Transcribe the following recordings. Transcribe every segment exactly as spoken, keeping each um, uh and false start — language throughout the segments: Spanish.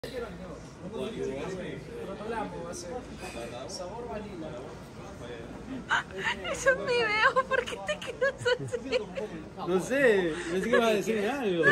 Ah, eso es mi video, ¿por qué te quedas así? No sé, pensé que ibas a decir algo.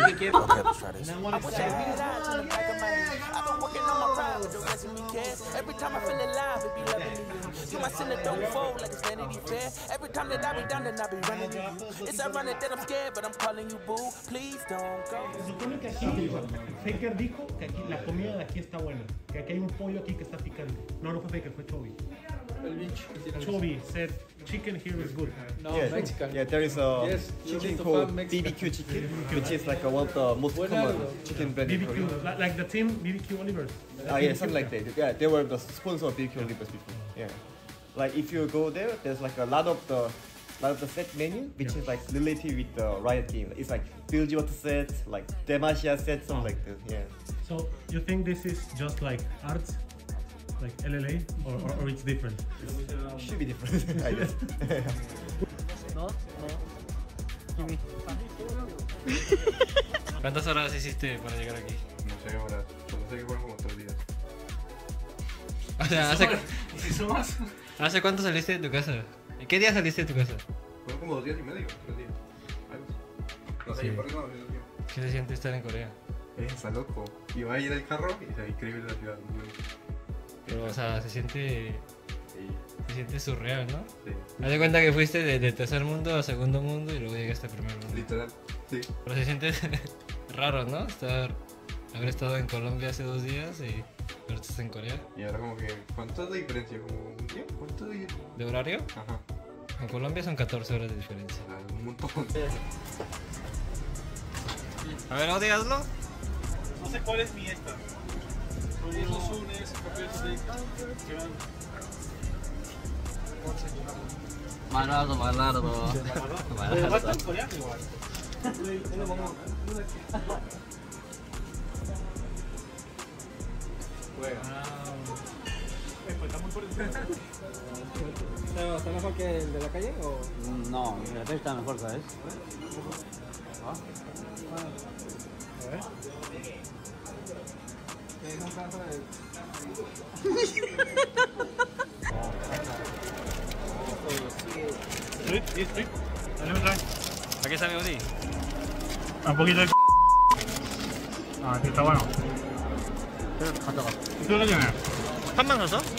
Se supone que aquí, Faker dijo que aquí la comida de aquí está buena, que aquí hay un pollo aquí que está picante. No, no fue Faker, fue Chovy. Chovy said chicken here is good. No, yes. Mexican. Yeah, there is a Yes, chicken to called farm B B Q chicken, which is like a, one of the most Buenardo. common chicken brand B in B Q, Korea. like, like the team B B Q Olivers. Ah, yeah, something like that. Yeah, they were the sponsor of B B Q Olivers before. Yeah, like if you go there, there's like a lot of the lot of the set menu, which Yeah. is like related with the Riot game. It's like Build Your set, like Demacia set, something like that. Yeah. So you think this is just like arts, like L L A, or, or, or it's different? It should be different, I guess. No, no. ¿Cuántas horas hiciste para llegar aquí? No sé ahora, solo sé que fueron como tres días. O sea, ¿hace, ¿Y si sumas? ¿hace cuánto saliste de tu casa? ¿Y qué día saliste de tu casa? Fueron como dos días y medio, tres días. Algo así. No sé, Sí. yo por eso no sé. ¿Qué se siente estar en Corea? Está loco. Iba a ir al carro y se ve increíble la ciudad. Muy bonito. Pero, o sea, se siente, Sí, se siente surreal, ¿no? sí. Haz de cuenta que fuiste de, de tercer mundo a segundo mundo y luego llegaste a primer mundo. Literal, sí. Pero se siente raro, ¿no? Estar, haber estado en Colombia hace dos días y ahora estás en Corea. Y ahora como que, ¿cuánto es la diferencia? ¿Como un día? ¿Cuánto de ¿De horario? Ajá. En Colombia son catorce horas de diferencia. O sea, un montón. A ver, Odi, hazlo. No sé cuál es mi esta. Los unes, Malardo, malardo. Malardo. coreano igual. ¿Está mejor que el de la calle o...? No, la tele está mejor, ¿sabes? Street, sí, street. Dale, trae. ¿A qué sabe Odi? Un poquito de c***. Ah, este está bueno. ¿Tú lo tienes? ¿Pan más